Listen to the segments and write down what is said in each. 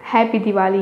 Happy Diwali.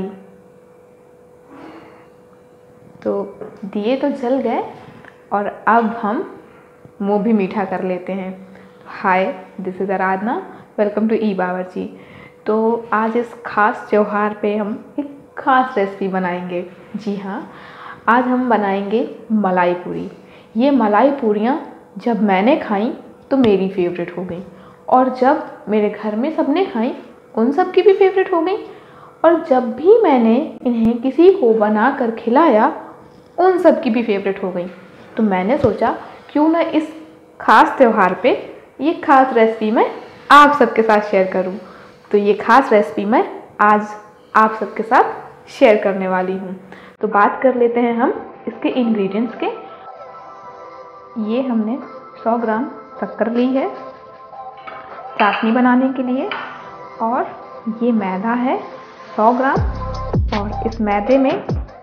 तो दिए तो जल गए और अब हम मुँह भी मीठा कर लेते हैं। Hi, this is Aradhana, welcome to E Bawarchi. तो आज इस ख़ास त्यौहार पे हम एक ख़ास रेसिपी बनाएंगे। जी हाँ, आज हम बनाएंगे मलाई पूरी। ये मलाई पूरियाँ जब मैंने खाई तो मेरी फेवरेट हो गई, और जब मेरे घर में सबने खाई उन सब की भी फेवरेट हो गई, और जब भी मैंने इन्हें किसी को बना कर खिलाया उन सब की भी फेवरेट हो गई। तो मैंने सोचा क्यों ना इस ख़ास त्यौहार पे ये ख़ास रेसिपी मैं आप सबके साथ शेयर करूं। तो ये ख़ास रेसिपी मैं आज आप सबके साथ शेयर करने वाली हूं। तो बात कर लेते हैं हम इसके इंग्रेडिएंट्स के। ये हमने 100 ग्राम शक्कर ली है चाशनी बनाने के लिए, और ये मैदा है 100 ग्राम, और इस मैदे में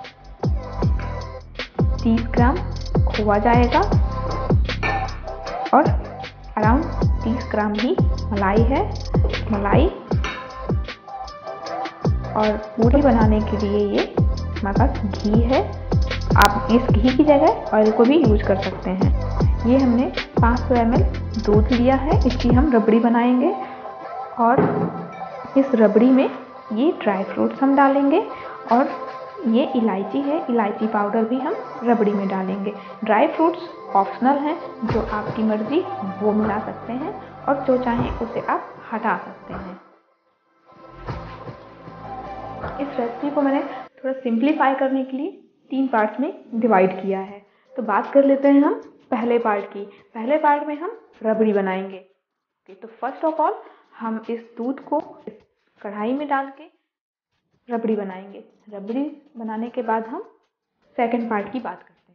30 ग्राम खोआ जाएगा, और अराउंड 30 ग्राम ही मलाई है। मलाई और पूरी बनाने के लिए ये हमारे पास घी है। आप इस घी की जगह ऑयल को भी यूज कर सकते हैं। ये हमने 500 ml दूध लिया है, इसकी हम रबड़ी बनाएंगे, और इस रबड़ी में ये ड्राई फ्रूट्स हम डालेंगे, और ये इलायची है, इलायची पाउडर भी हम रबड़ी में डालेंगे। ड्राई फ्रूट्स ऑप्शनल हैं, जो आपकी मर्ज़ी वो मिला सकते हैं, और जो चाहें उसे आप हटा सकते हैं। इस रेसिपी को मैंने थोड़ा सिंप्लीफाई करने के लिए 3 पार्ट्स में डिवाइड किया है। तो बात कर लेते हैं हम पहले पार्ट की। पहले पार्ट में हम रबड़ी बनाएंगे। तो फर्स्ट ऑफ ऑल हम इस दूध को इस कढ़ाई में डाल के रबड़ी बनाएंगे। रबड़ी बनाने के बाद हम सेकंड पार्ट की बात करते हैं।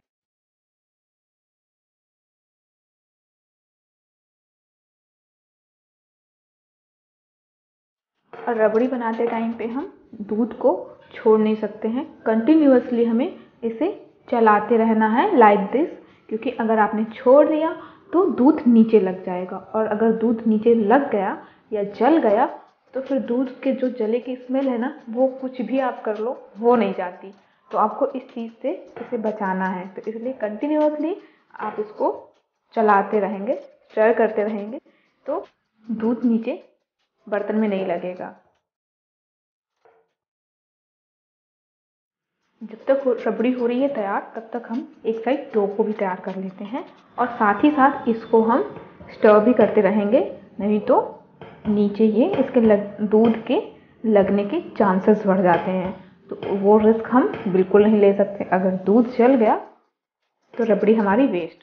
और रबड़ी बनाते टाइम पे हम दूध को छोड़ नहीं सकते हैं, कंटिन्यूअसली हमें इसे चलाते रहना है लाइक दिस, क्योंकि अगर आपने छोड़ दिया तो दूध नीचे लग जाएगा, और अगर दूध नीचे लग गया या जल गया तो फिर दूध के जो जले की स्मेल है ना, वो कुछ भी आप कर लो वो नहीं जाती। तो आपको इस चीज़ से इसे बचाना है। तो इसलिए कंटिन्यूअसली आप इसको चलाते रहेंगे, स्टर करते रहेंगे, तो दूध नीचे बर्तन में नहीं लगेगा। जब तक रबड़ी हो रही है तैयार, तब तक हम एक साइड डो को भी तैयार कर लेते हैं, और साथ ही साथ इसको हम स्टर भी करते रहेंगे, नहीं तो नीचे ये इसके दूध के लगने के चांसेस बढ़ जाते हैं। तो वो रिस्क हम बिल्कुल नहीं ले सकते। अगर दूध जल गया तो रबड़ी हमारी वेस्ट।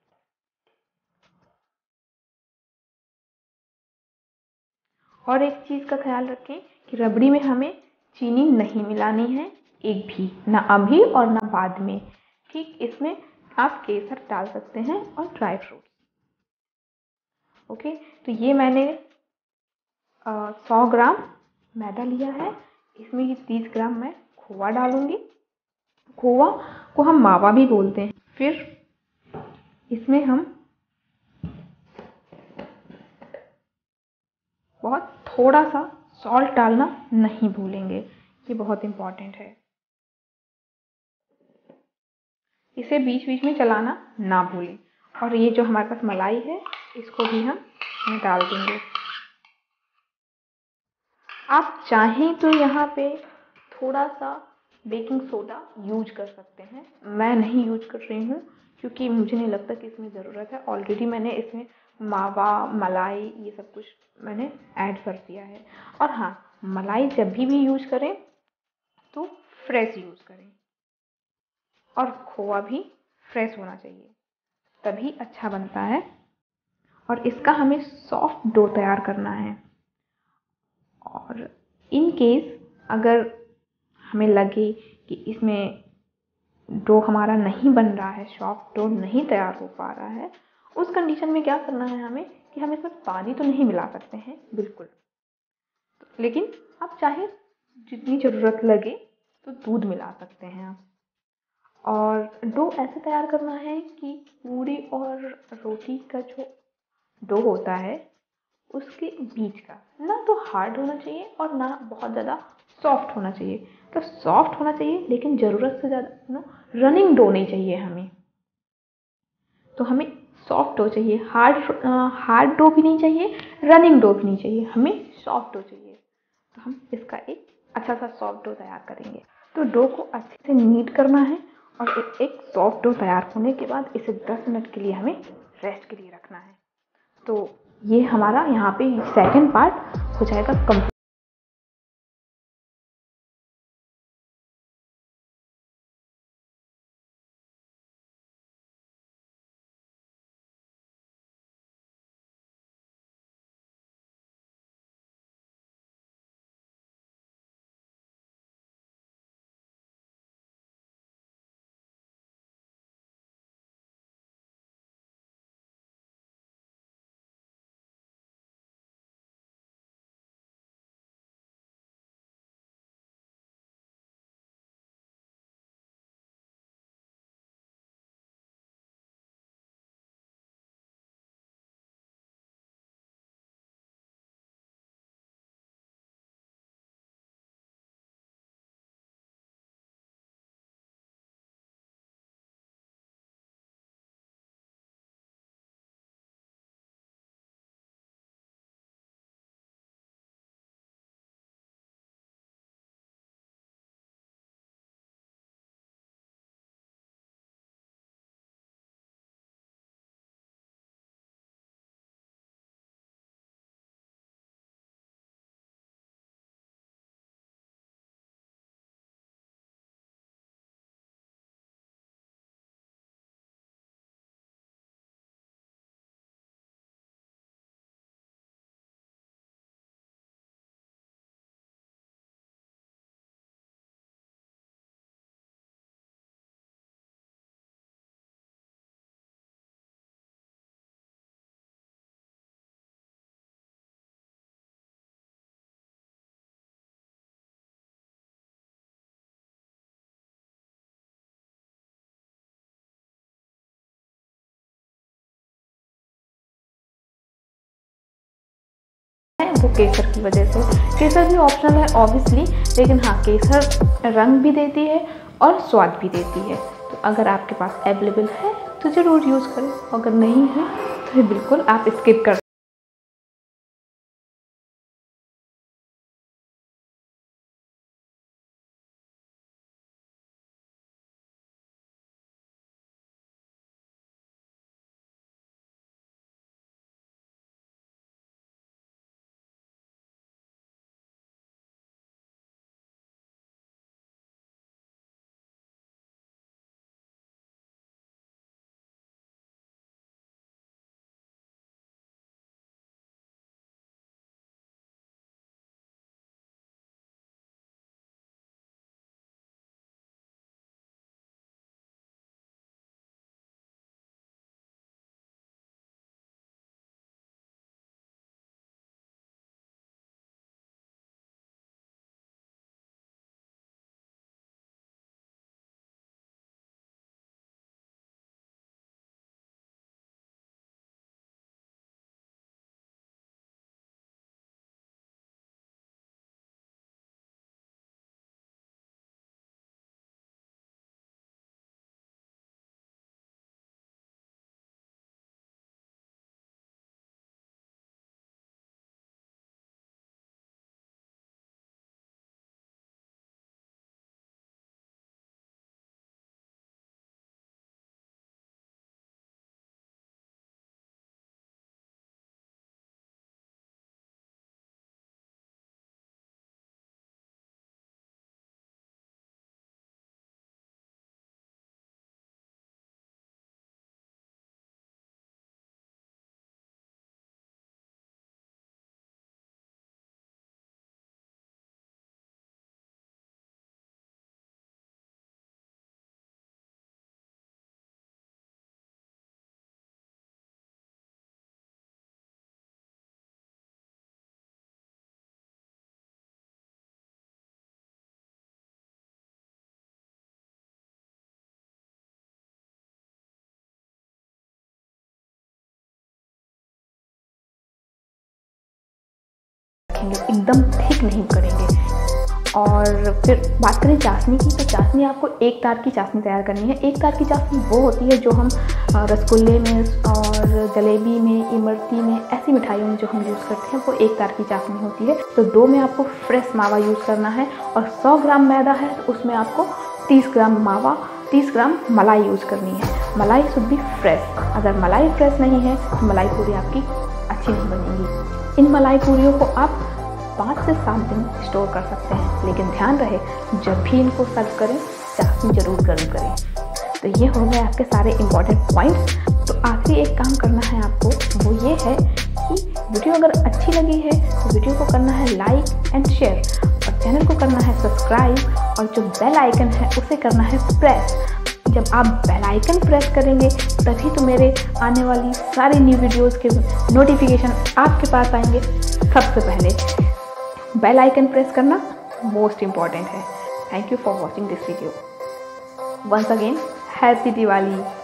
और एक चीज़ का ख्याल रखें कि रबड़ी में हमें चीनी नहीं मिलानी है, एक भी, ना अभी और ना बाद में। ठीक, इसमें आप केसर डाल सकते हैं और ड्राई फ्रूट्स। ओके, तो ये मैंने 100 ग्राम मैदा लिया है, इसमें ये 30 ग्राम मैं खोआ डालूंगी। खोआ को हम मावा भी बोलते हैं। फिर इसमें हम बहुत थोड़ा सा सॉल्ट डालना नहीं भूलेंगे, ये बहुत इम्पॉर्टेंट है। इसे बीच बीच में चलाना ना भूलें। और ये जो हमारे पास मलाई है, इसको भी हम इसमें डाल देंगे। आप चाहें तो यहाँ पे थोड़ा सा बेकिंग सोडा यूज कर सकते हैं। मैं नहीं यूज कर रही हूँ, क्योंकि मुझे नहीं लगता कि इसमें ज़रूरत है। ऑलरेडी मैंने इसमें मावा, मलाई, ये सब कुछ मैंने ऐड कर दिया है। और हाँ, मलाई जब भी यूज करें तो फ्रेश यूज़ करें, और खोआ भी फ्रेश होना चाहिए, तभी अच्छा बनता है। और इसका हमें सॉफ्ट डो तैयार करना है। और इन केस अगर हमें लगे कि इसमें डो हमारा नहीं बन रहा है, सॉफ्ट डो नहीं तैयार हो पा रहा है, उस कंडीशन में क्या करना है हमें कि हम इसमें पानी तो नहीं मिला सकते हैं बिल्कुल, लेकिन आप चाहे जितनी ज़रूरत लगे तो दूध मिला सकते हैं आप। और डो ऐसे तैयार करना है कि पूरी और रोटी का जो डो होता है उसके बीच का, ना तो हार्ड होना चाहिए और ना बहुत ज़्यादा सॉफ्ट होना चाहिए। तो सॉफ्ट होना चाहिए लेकिन ज़रूरत से ज़्यादा रनिंग डो नहीं चाहिए हमें। तो हमें सॉफ्ट डो चाहिए, हार्ड डो भी नहीं चाहिए, रनिंग डो भी नहीं चाहिए, हमें सॉफ्ट डो चाहिए। तो हम इसका एक अच्छा सा सॉफ्ट डो तैयार करेंगे। तो डो को अच्छे से नीट करना है और एक सॉफ्ट डो तैयार होने के बाद इसे 10 मिनट के लिए हमें रेस्ट के लिए रखना है। तो ये हमारा यहाँ पे सेकंड पार्ट हो जाएगा कंप्लीट। वो केसर की वजह से। केसर भी ऑप्शनल है ऑब्वियसली, लेकिन हाँ केसर रंग भी देती है और स्वाद भी देती है। तो अगर आपके पास अवेलेबल है तो ज़रूर यूज़ करें, अगर नहीं है तो बिल्कुल आप स्किप कर रखेंगे, एकदम थिक नहीं करेंगे। और फिर बात करें चाशनी की, तो चाशनी आपको एक तार की चाशनी तैयार करनी है। एक तार की चाशनी वो होती है जो हम रसगुल्ले में और जलेबी में, इमरती में, ऐसी मिठाइयों में जो हम यूज़ करते हैं वो एक तार की चाशनी होती है। तो डो में आपको फ्रेश मावा यूज़ करना है और 100 ग्राम मैदा है तो उसमें आपको 30 ग्राम मावा, 30 ग्राम मलाई यूज़ करनी है। मलाई शुड बी फ्रेश। अगर मलाई फ्रेश नहीं है तो मलाई पूरी आपकी अच्छी नहीं बनेगी। इन मलाई पूरियों को आप 5 से 7 दिन स्टोर कर सकते हैं, लेकिन ध्यान रहे जब भी इनको सर्व करें चाशनी ज़रूर गर्म करें। तो ये हो गए आपके सारे इम्पॉर्टेंट पॉइंट्स। तो आखिरी एक काम करना है आपको, वो ये है कि वीडियो अगर अच्छी लगी है तो वीडियो को करना है लाइक एंड शेयर और चैनल को करना है सब्सक्राइब और जो बेल आइकन है उसे करना है प्रेस। जब आप बेल आइकन प्रेस करेंगे तभी तो मेरे आने वाली सारी न्यू वीडियोज़ के नोटिफिकेशन आपके पास आएंगे सबसे पहले। बेल आइकन प्रेस करना मोस्ट इम्पॉर्टेंट है। Thank you for watching this video. Once again happy Diwali.